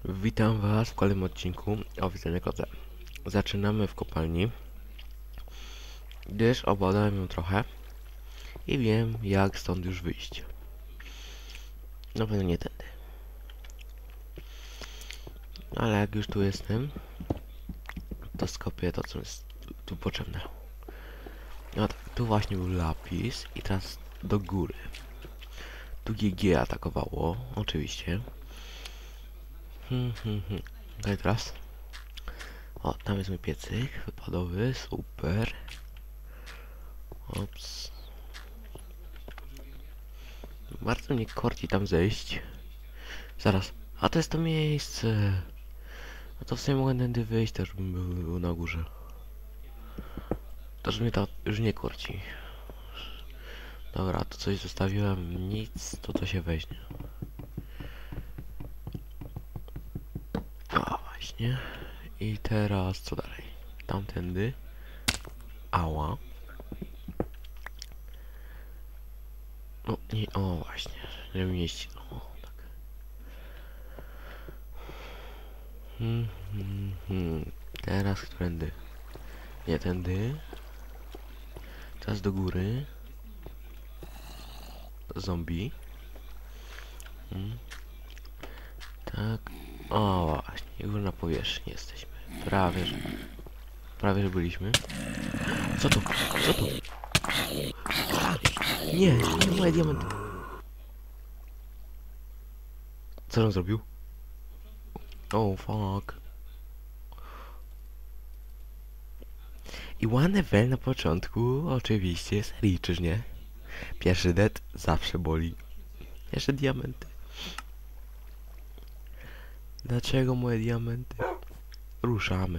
Witam was w kolejnym odcinku o Widzenia Kodze. Zaczynamy w kopalni, gdyż obadałem ją trochę i wiem, jak stąd już wyjść. Na pewno nie tędy. Ale jak już tu jestem, to skopię to, co jest tu potrzebne. No tak, tu właśnie był lapis i teraz do góry. Tu GG atakowało, oczywiście. Okej, teraz. O, tam jest mój piecyk wypadowy, super. Ops. Bardzo mnie korci tam zejść. Zaraz, a to jest to miejsce. No to w sumie mogę tędy wyjść, też bym był na górze. To, że mnie to już nie korci. Dobra, to coś zostawiłem, nic, to się weźmie. O, właśnie. I teraz co dalej? Tamtędy. Ała. No, nie, o właśnie, żeby mnie ścignął. Tak. Teraz którędy? Nie, tędy. Teraz do góry. Zombie. Tak. O właśnie, już na powierzchni jesteśmy. Prawie że byliśmy. Co to? Co to? Nie, nie moje diamenty. Co on zrobił? Oh fuck. I one level na początku, oczywiście, serii, czyż nie? Pierwszy dead zawsze boli. Jeszcze diamenty. Dlaczego moje diamenty? Ruszamy.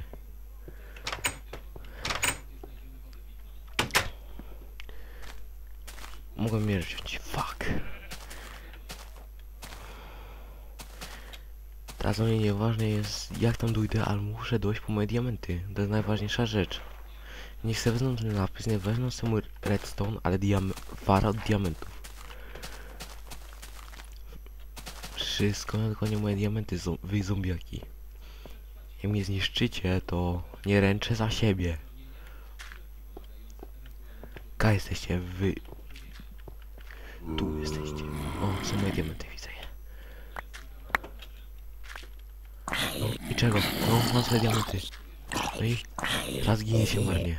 Mogłem mierzyć. Fuck. Teraz o mnie nieważne jest, jak tam dojdę, ale muszę dojść po moje diamenty. To jest najważniejsza rzecz. Nie chcę wezmą ten lapis, nie wezmą sobie mój redstone, ale wara od diamentów. Wszystko, tylko nie moje diamenty, wy zombiaki. Jak mnie zniszczycie, to nie ręczę za siebie. Jesteście wy. Tu jesteście. O, są moje diamenty, widzę je. No i czego? No, mam swoje diamenty. No i teraz ginie się marnie.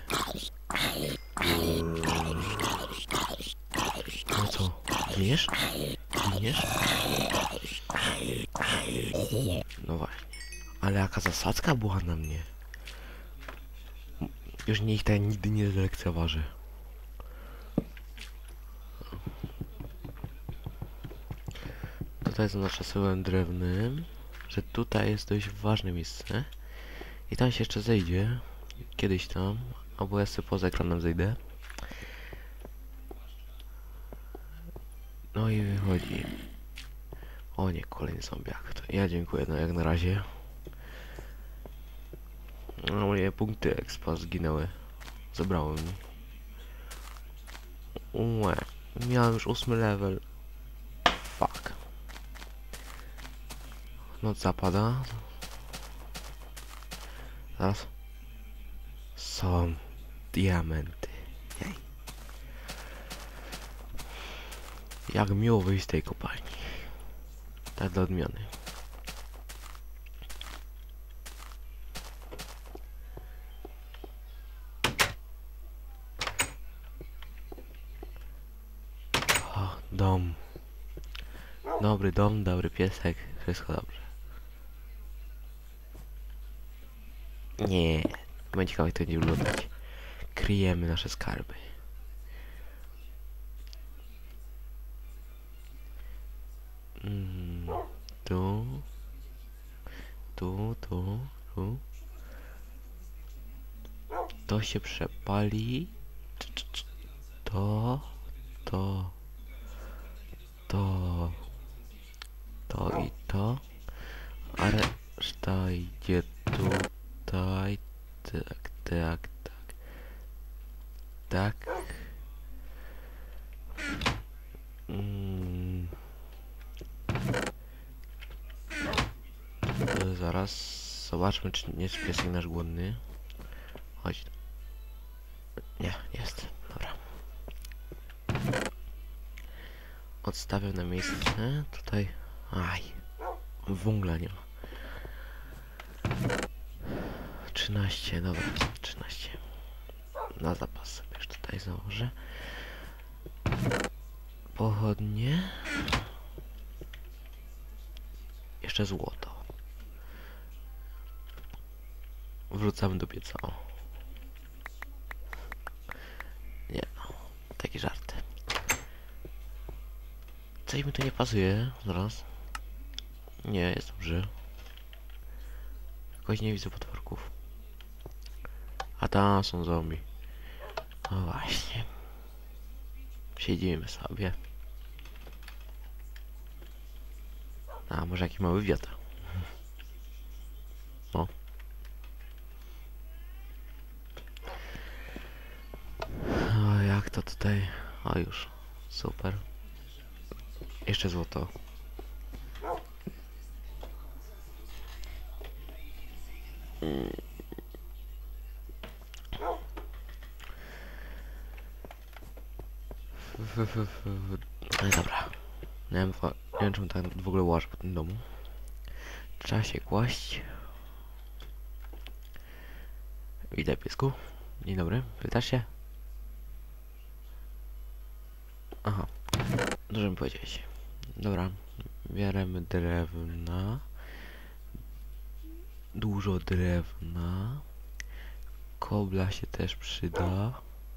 No co? Giniesz? Giniesz? No właśnie. Ale jaka zasadzka była na mnie. Już niech ten nigdy nie zlekceważy. Tutaj zaznaczyłem drewnym, że tutaj jest dość ważne miejsce. I tam się jeszcze zejdzie. Kiedyś tam. Albo ja sobie poza ekranem zejdę. No i wychodzi. O nie, kolejny zombiak. To ja dziękuję, no jak na razie. No moje punkty expa zginęły. Zabrało mi. Ue, miałem już 8 level. Fuck. Noc zapada. Zaraz. Są diamenty. Jej. Jak miło wyjść z tej kopalni. Tak dla odmiany. O, dom. Dobry dom, dobry piesek. Wszystko dobrze. Nie. Będzie ciekawe, jak to będzie wyglądać. Kryjemy nasze skarby. Tu. Tu, tu, tu. To się przepali. To. To. To. To i to. A reszta idzie tutaj. Tak, tak, tak. Tak. zaraz zobaczmy, czy nie jest piesek nasz głodny. Chodź. Nie, jest. Dobra. Odstawiam na miejsce. Tutaj. Aj. Węgla nie ma. 13, dobra. 13. Na zapas sobie już tutaj założę. Pochodnie. Jeszcze złoto. Wrzucamy do pieca. O. Nie no. Taki żart. Coś mi tu nie pasuje. Zaraz. Nie, jest dobrze. Jakoś nie widzę potworków. A tam są zombie. No właśnie. Siedzimy sobie. A może jakiś mały wiatr. No. O, jak to tutaj? O już. Super. Jeszcze złoto. No i dobra. Nie wiem czemu tak w ogóle łażę po tym domu. Trzeba się kłaść. Witaj, piesku. Dzień dobry. Pytasz się? Aha. Dużo mi powiedziałeś. Dobra. Bierzemy drewna. Dużo drewna. Kobla się też przyda.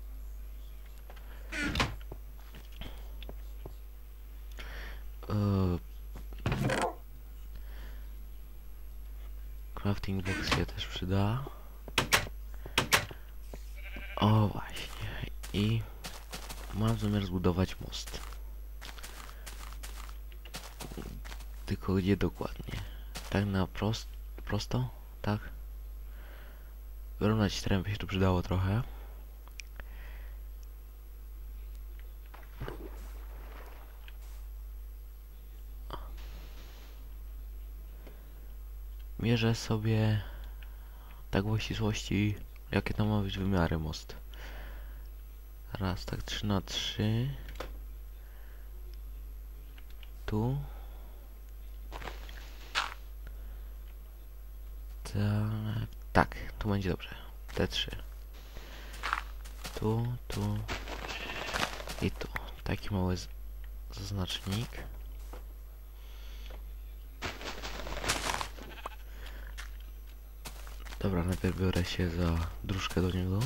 Crafting box się też przyda. O właśnie. I mam zamiar zbudować most. Tylko gdzie dokładnie? Tak na prosto? Tak? Wyrównać teren by się tu przydało trochę. Mierzę sobie tak w ścisłości, jakie tam ma być wymiary most. Raz, tak 3 na 3. Tu. Tak, tu będzie dobrze. Te 3. Tu i tu. Taki mały zaznacznik. Dobra, najpierw biorę się za dróżkę do niego.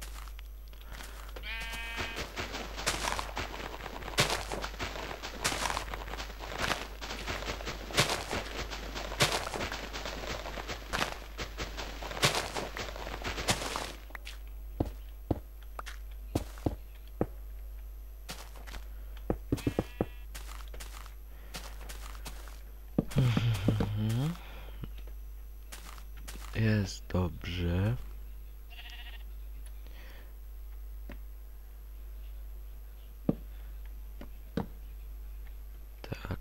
Jest dobrze. Tak.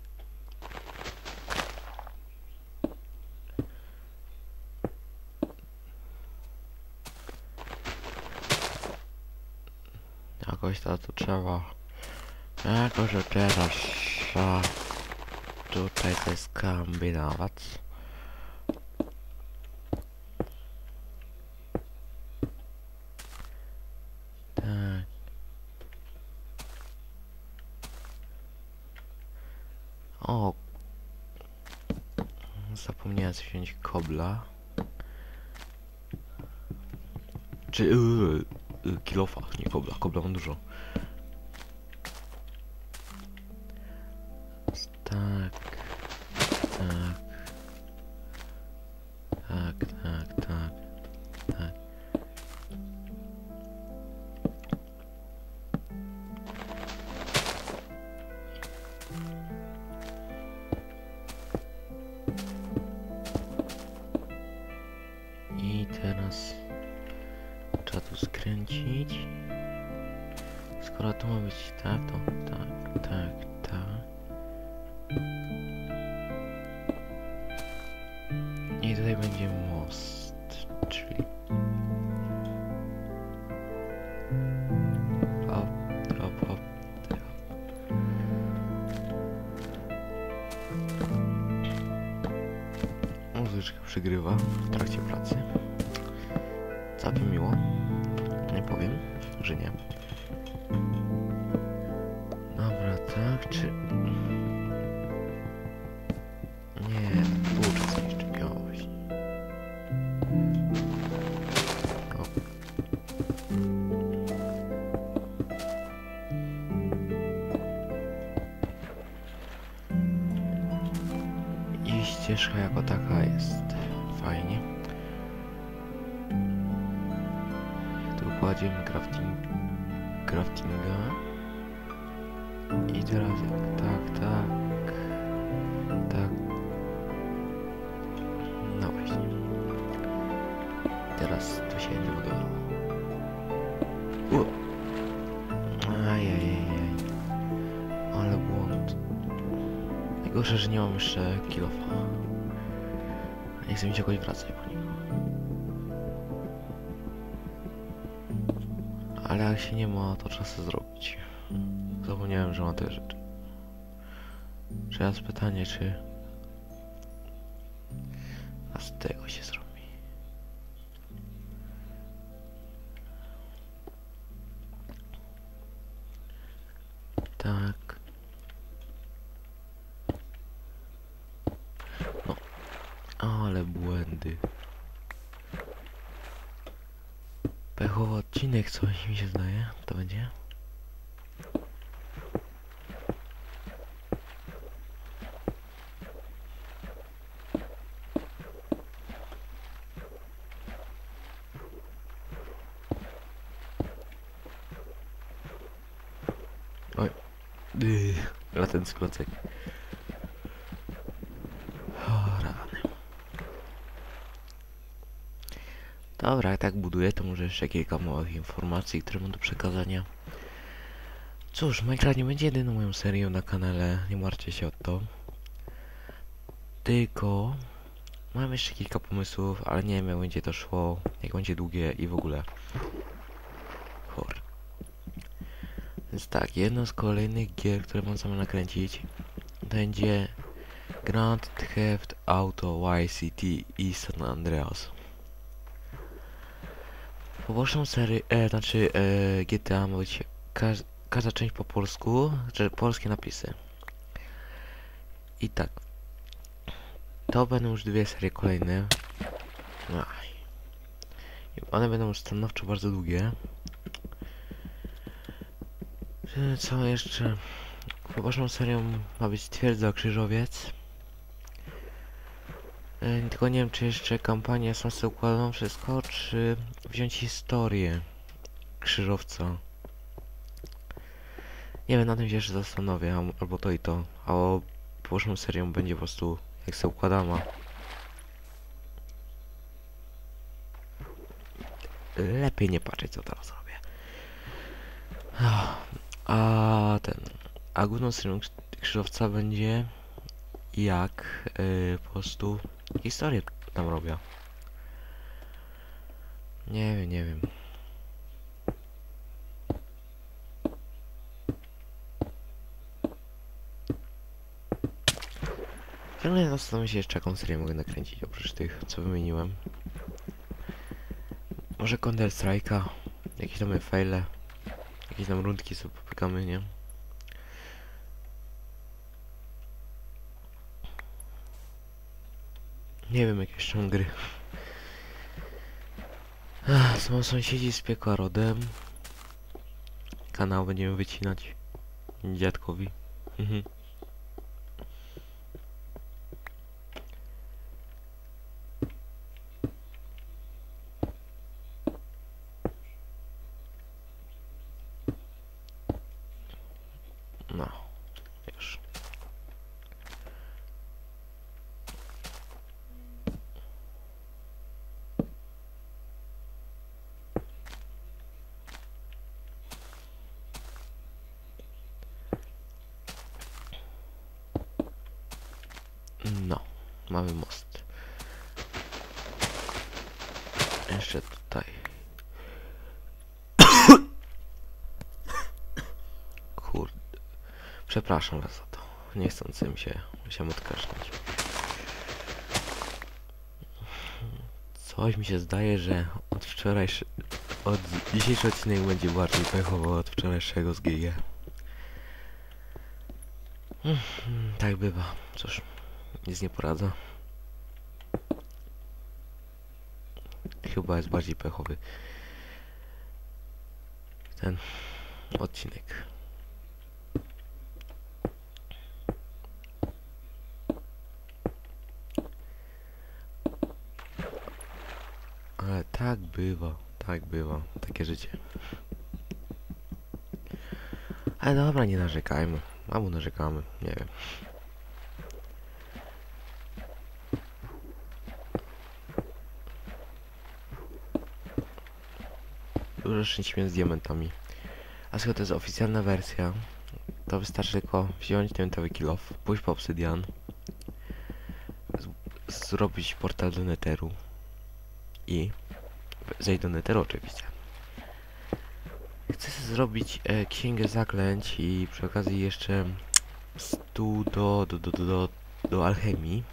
Jakoś to tu trzeba. Jako, że teraz trzeba tutaj coś skombinować. Tak. O. Zapomniałem wziąć kobla. Czy kilofa, nie kobla. Kobla mam dużo. Tak. Tak. Tak, tak, tak. Tak. I teraz trzeba tu skręcić. Skoro to ma być tak, to tak, tak, tak. I troszeczkę przygrywa w trakcie pracy. Całkiem miło. Nie powiem, że nie. Dobra, tak, czy... Nie, było czas jeszcze miałoś. O. I ścieżka jako taka jest fajnie. Tu kładziemy craftinga. I teraz jak tak. No właśnie. Teraz to się nie udało. Ajajajaj. Ale błąd. Najgorsze, że nie mam jeszcze kilofa. Nie chcę mi się jakoś wracać po niego. Ale jak się nie ma, to trzeba sobie zrobić. Zapomniałem, że mam te rzeczy. Teraz pytanie, czy... A z tego się zrobi. Tak. No. Ale błędy. Pechowy odcinek, coś mi się zdaje. To będzie? Oj. Na ten sklocek. O, rany. Dobra, jak tak buduję, to może jeszcze kilka małych informacji, które mam do przekazania. Cóż, Minecraft nie będzie jedyną moją serią na kanale, nie martwcie się o to. Tylko... mam jeszcze kilka pomysłów, ale nie wiem jak będzie to szło, jak będzie długie i w ogóle. Więc tak, jedną z kolejnych gier, które mam zamiar nakręcić, będzie Grand Theft Auto Vice City i San Andreas. Poboczną serię, GTA ma być każda część po polsku, czy polskie napisy. I tak. To będą już dwie serie kolejne. I one będą już stanowczo bardzo długie. Co jeszcze? Poboczną serią ma być Twierdza Krzyżowiec. Tylko nie wiem, czy jeszcze kampanię sam sobie układam wszystko, czy wziąć historię Krzyżowca. Nie wiem, na tym się jeszcze zastanowię, albo to i to. A poboczną serią będzie po prostu jak sobie układam. Lepiej nie patrzeć, co teraz robię. A główną serią Krzyżowca będzie jak po prostu historię tam robię. Nie wiem. Ciągle zastanawiam się jeszcze, jaką serię mogę nakręcić oprócz tych, co wymieniłem. Może Counter Strike'a, jakieś tam faile, jakieś tam rundki sobie popykamy, nie? Nie wiem, jakie jeszcze mam gry. Są sąsiedzi z piekła rodem. Kanał będziemy wycinać dziadkowi. No, już. No, mamy most. Jeszcze tutaj. Kurde. Przepraszam was za to. Niechcący mi się musiałem odkaszlać. Coś mi się zdaje, że od dzisiejszy odcinek będzie bardziej pechowy od wczorajszego z GG. Tak bywa. Cóż, nic nie poradzę. Chyba jest bardziej pechowy ten odcinek. Ale tak bywa, takie życie. Ale dobra, nie narzekajmy. Albo narzekamy, nie wiem. Dużo szczęśliwie z diamentami. A skoro to jest oficjalna wersja, to wystarczy tylko wziąć diamentowy kill off, pójść po obsydian, zrobić portal do Netheru i zejść do Netheru oczywiście. Chcę sobie zrobić księgę zaklęć i przy okazji jeszcze stół do alchemii.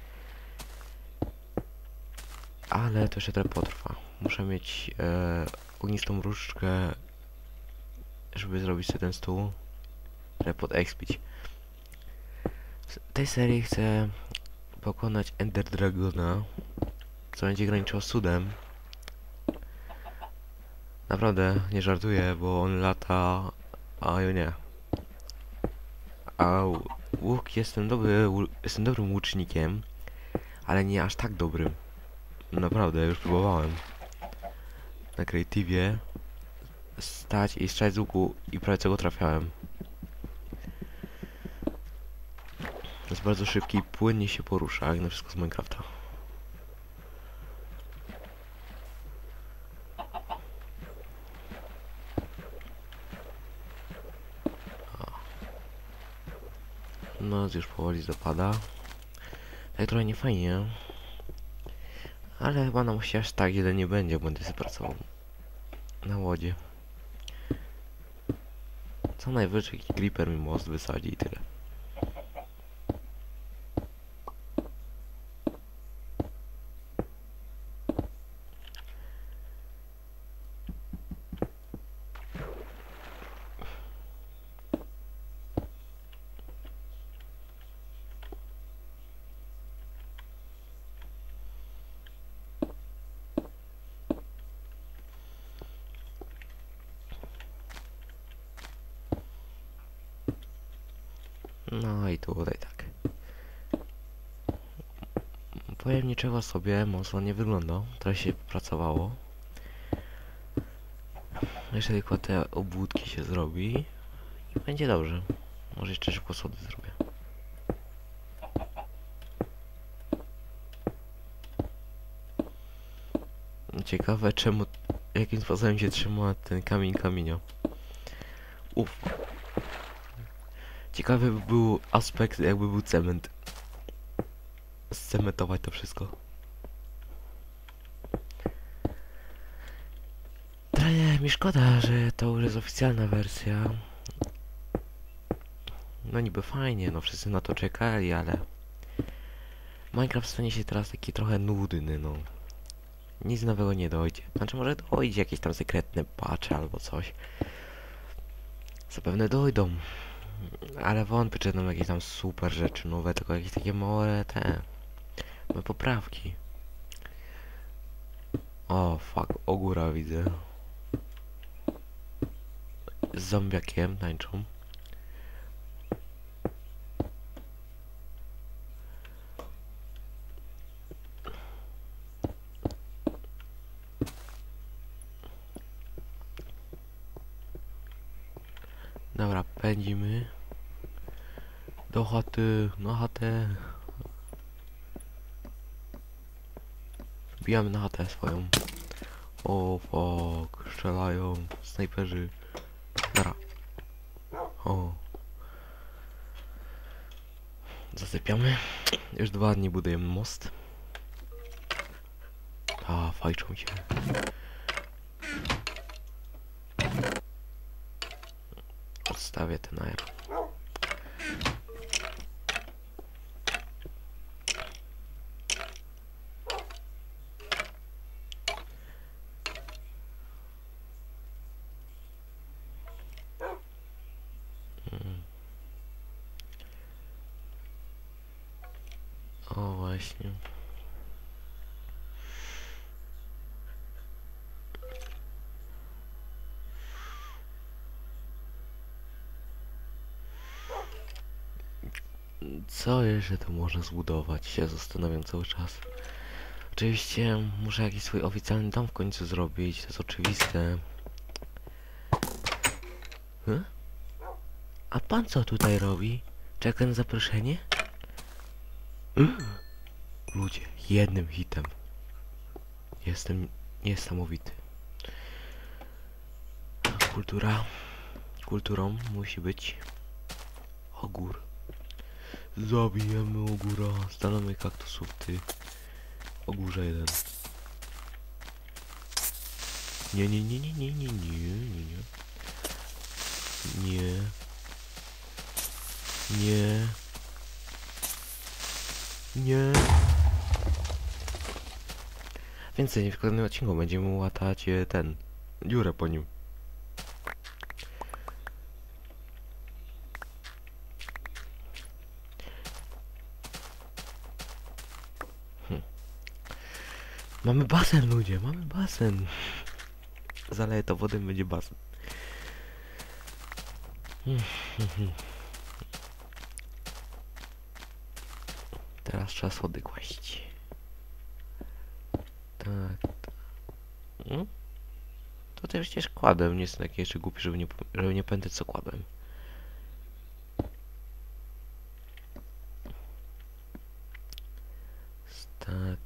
Ale to jeszcze trochę potrwa. Muszę mieć ognistą różdżkę, żeby zrobić sobie ten stół, żeby podexpić. W tej serii chcę pokonać Ender Dragona, co będzie graniczyło z cudem. Naprawdę, nie żartuję, bo on lata, a ja nie. A łuk jestem dobrym łucznikiem, ale nie aż tak dobrym. Naprawdę, już próbowałem. Na creative'ie stać i strzelać z łuku i prawie co go trafiałem. Jest bardzo szybki i płynnie się porusza, jak na wszystko z Minecrafta. Noc już powoli zapada. Tak trochę nie fajnie. Ale chyba na moście aż tak źle nie będzie, bo będę sobie pracował na łodzie. Co najwyżej creeper mi most wysadzi i tyle. No i tutaj tak. Powiem niczego sobie, mocno nie wygląda. Trochę się pracowało. Jeszcze tylko te obwódki się zrobi i będzie dobrze. Może jeszcze szybko sody zrobię. Ciekawe jakim sposobem się trzyma ten kamienia. Uff. Ciekawy by był aspekt, jakby był cement. Scementować to wszystko. Trochę mi szkoda, że to już jest oficjalna wersja. No niby fajnie, no wszyscy na to czekali, ale Minecraft stanie się teraz taki trochę nudny, no. Nic nowego nie dojdzie. Znaczy może dojdzie jakieś tam sekretne patche albo coś. Zapewne dojdą. Ale wątpię, czy będą jakieś tam super rzeczy nowe, tylko jakieś takie małe poprawki. O, fuck, ogóra widzę. Z zombiakiem tańczą. Dobra, pędzimy. Do chaty, na chatę. Wbijamy na chatę swoją. O fuck, strzelają snajperzy. Dobra. O. Zasypiamy. Już 2 dni budujemy most. A, fajczą się. Odstawię ten air. właśnie. Co jeszcze tu można zbudować? Się zastanawiam cały czas. Oczywiście muszę jakiś swój oficjalny dom w końcu zrobić, to jest oczywiste. A pan co tutaj robi? Czeka na zaproszenie? Ludzie, jednym hitem. Jestem niesamowity. Kulturą musi być ogór. Zabijemy ogóra. Stanemy kaktusów, ty. Ogórze jeden. Nie. Nie. Więcej w kolejnym odcinku będziemy łatać dziurę po nim. Mamy basen, ludzie, mamy basen. Zaleję to wodę, będzie basen. Teraz trzeba schody kłaść. Tak. To też przecież kładłem, nie jestem taki jeszcze głupi, żeby nie pamiętać co kładłem. Tak.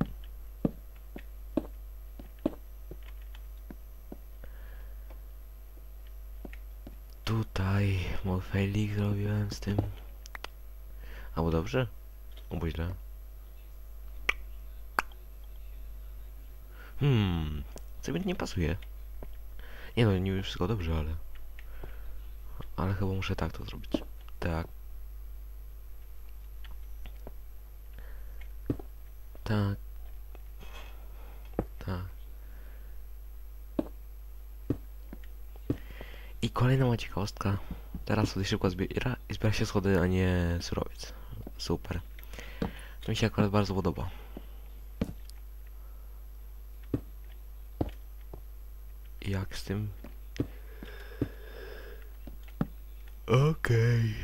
Tutaj morfejlik zrobiłem z tym. Albo dobrze? Albo źle. Co mi nie pasuje. Nie no, nie wszystko dobrze, ale chyba muszę tak to zrobić. Tak. Tak. Tak. I kolejna ma ciekawostka. Teraz sobie szybko zbiera się schody, a nie surowiec. Super. To mi się akurat bardzo podoba. Jak z tym? Okej.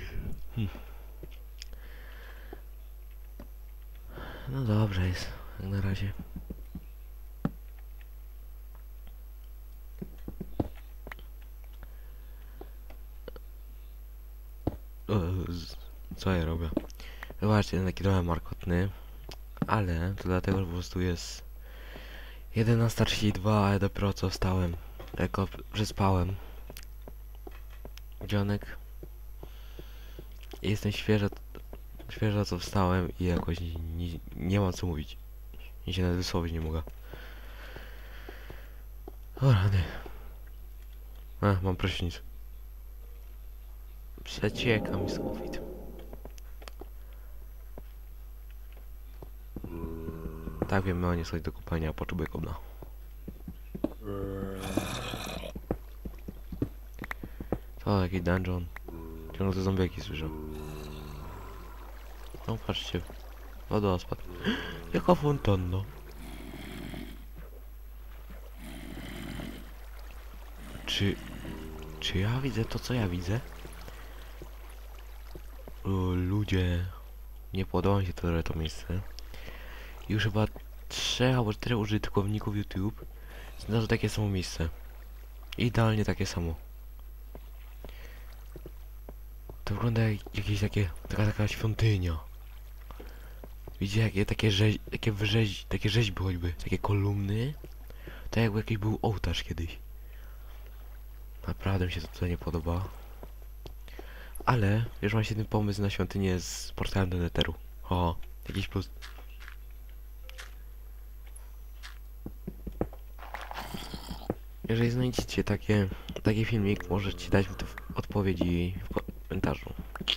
No dobrze jest, jak na razie. Co ja robię? Wybaczcie, ten taki trochę markotny, ale to dlatego, że po prostu jest 11:32, a ja dopiero co wstałem. Jako przespałem. Dzionek. Jestem świeżo co wstałem i jakoś nie mam co mówić. I się nawet wysłowić nie mogę. O rany. Mam prysznic. Przecieka mi z COVID. Tak wiem, on jest coś do kupania, potrzebuję kobla. To taki dungeon. Ciągle te zombiaki słyszę. No patrzcie. Wodospad. Jaka fontanna. Czy ja widzę to, co ja widzę? Ludzie. Nie podoba mi się to miejsce. Już chyba 3 albo 4 użytkowników YouTube znalazło takie samo miejsce. Idealnie takie samo. To wygląda jak jakieś taka świątynia. Widzicie jakie takie rzeźby choćby, takie kolumny. Tak jakby jakiś był ołtarz kiedyś. Naprawdę mi się to tutaj nie podoba. Ale już mam świetny pomysł na świątynię z portalem do Netheru. O, jakiś plus. Jeżeli znajdziecie taki filmik, możecie dać mi to w odpowiedzi w komentarzu.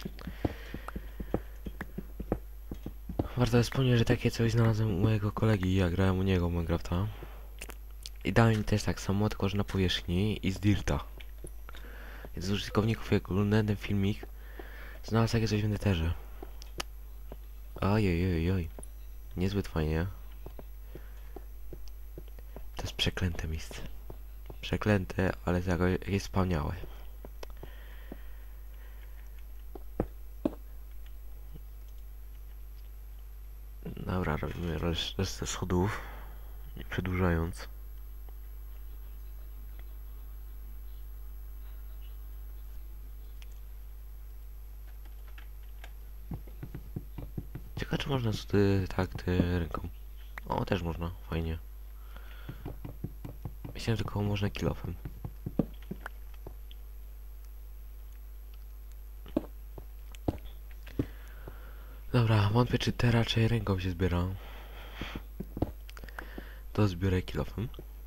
Warto wspomnieć, że takie coś znalazłem u mojego kolegi, ja grałem u niego w Minecrafta. I dałem mi też tak samo, tylko że na powierzchni i z dirta. Z użytkowników jak oglądałem ten filmik, znalazł takie coś w Netherze. Ojej. Niezbyt fajnie. To jest przeklęte miejsce. Przeklęte, ale jest wspaniałe. Dobra, robimy resztę schodów, nie przedłużając. Ciekawe, czy można tak ręką. O, też można, fajnie. Myślałem, że tylko można kilofem. Dobra, wątpię, czy te raczej ręką się zbiera. To zbiorę kilofem.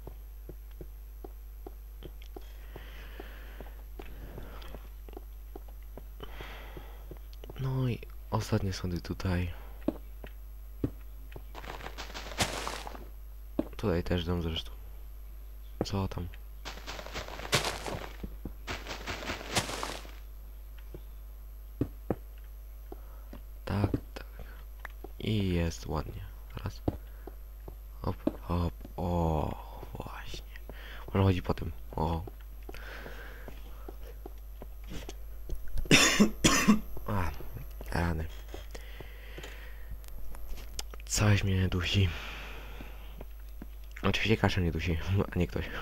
No i ostatnie schody tutaj. Tutaj też dam zresztą. Co tam? Tak, tak. I jest ładnie. Teraz. Hop, hop. O, właśnie. Można chodzi po tym. O. A, rany. Coś mnie dusi. Oczywiście kaszel nie dusi, a nie ktoś.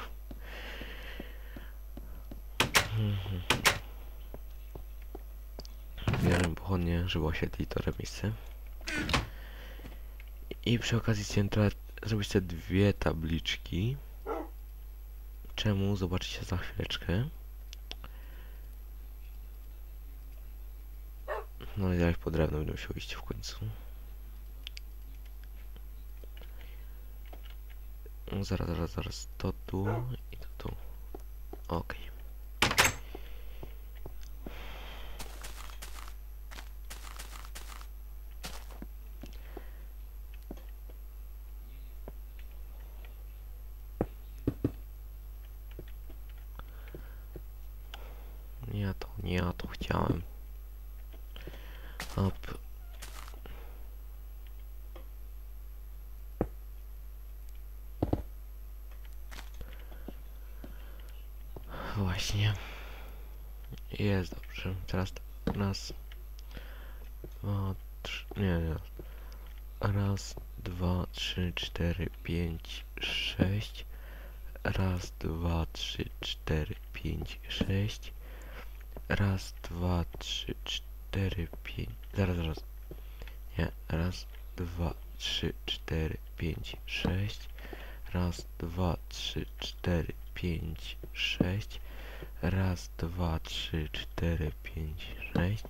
Zbieram pochodnie, żeby oświetlić to miejsce. I przy okazji chciałem zrobić te dwie tabliczki. Czemu? Zobaczycie za chwileczkę. No i zaraz po drewno będę musiał iść w końcu. Zaraz. To tu i to tu. Okej. Nie ja to chciałem. Hop. Właśnie. Jest dobrze. Teraz raz, dwa, trzy. Nie. Raz, dwa, trzy, cztery, pięć, sześć. Raz, dwa, trzy, cztery, pięć, sześć. Raz, dwa, trzy, cztery, pięć. Zaraz. Nie. Raz, dwa, trzy, cztery, pięć, sześć. Raz, dwa, trzy, cztery, pięć, sześć. Raz, dwa, trzy, cztery, pięć, sześć.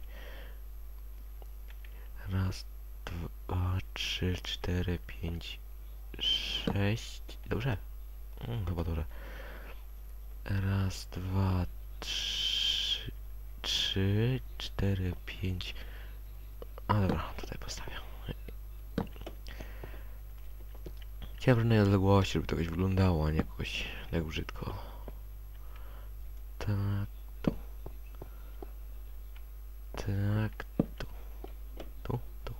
Raz, dwa, trzy, cztery, pięć, sześć. Dobrze? Chyba dobrze. Raz, dwa, trzy, cztery, pięć. A dobra, tutaj postawię. Chciałem pewnej odległości, żeby to jakoś wyglądało, a nie jakoś tak brzydko. Tak, tu. Tak, tu. Tu.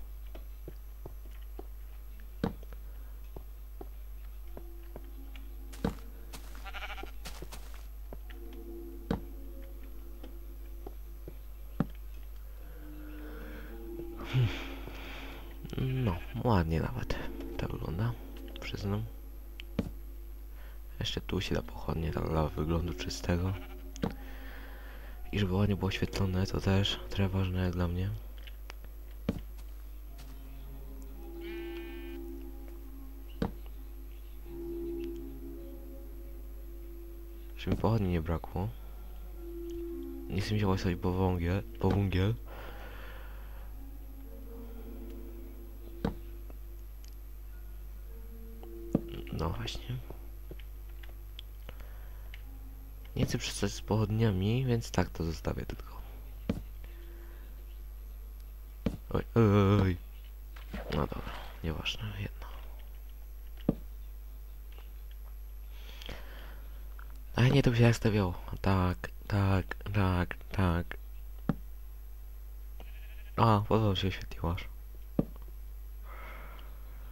No, ładnie nawet to wygląda, przyznam. Jeszcze tu się da pochodnie, tak dla wyglądu czystego. I żeby ładnie było oświetlone, to też trochę ważne dla mnie. Żeby mi pochodni nie brakło. Nie chcę mi się właśnie po węgiel. No właśnie. Nie chcę przestać z pochodniami, więc tak to zostawię tylko. Oj. No dobra, nieważne, jedno. A nie, to by się jak stawiało. Tak. A, podobno się oświetliło aż.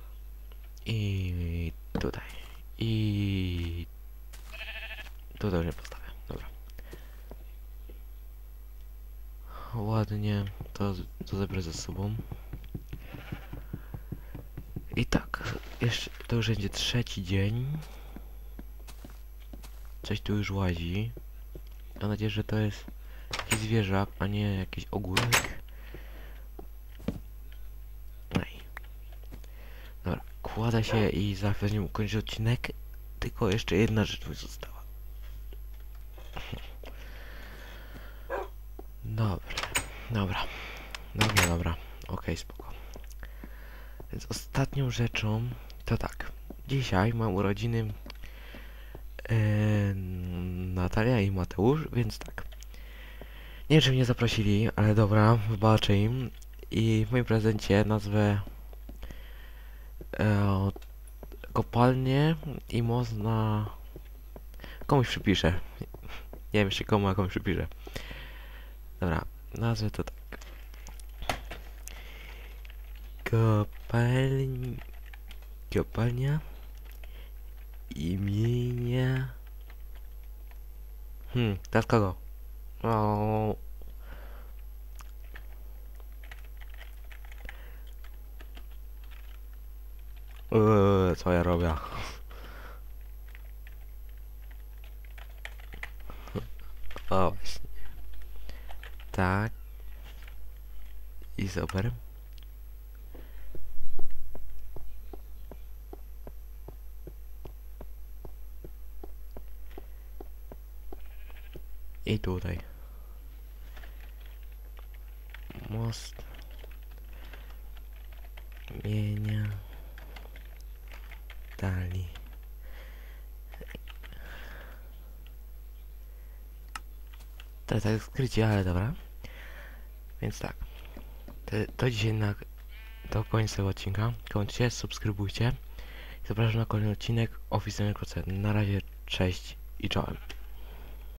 I tutaj. I tutaj już nie postawię. Dobra. Ładnie. To zabiorę ze sobą. I tak. Jeszcze to już będzie trzeci dzień. Coś tu już łazi. Mam nadzieję, że to jest jakiś zwierzak, a nie jakiś ogórek. No i. Dobra, kładę się i za chwilę z nim ukończę odcinek. Tylko jeszcze jedna rzecz mi została. Dobra. Okej, spoko. Więc ostatnią rzeczą to tak. Dzisiaj mam urodziny Natalia i Mateusz, więc tak. Nie wiem, czy mnie zaprosili, ale dobra, wybaczę im. I w moim prezencie nazwę kopalnię i można komuś przypiszę. Nie wiem jeszcze komu, a komuś przypiszę. Dobra, nazwę to tak. Kopalnia imienia. Teraz kogo? O. Co ja robię? O właśnie. Tak. I super. I tutaj. Most. Mienia. Dali. To tak skrycie, ale dobra. Więc tak. To dzisiaj do końca tego odcinka. Kończcie, subskrybujcie. Zapraszam na kolejny odcinek oficjalnego celu. Na razie, cześć i czołem.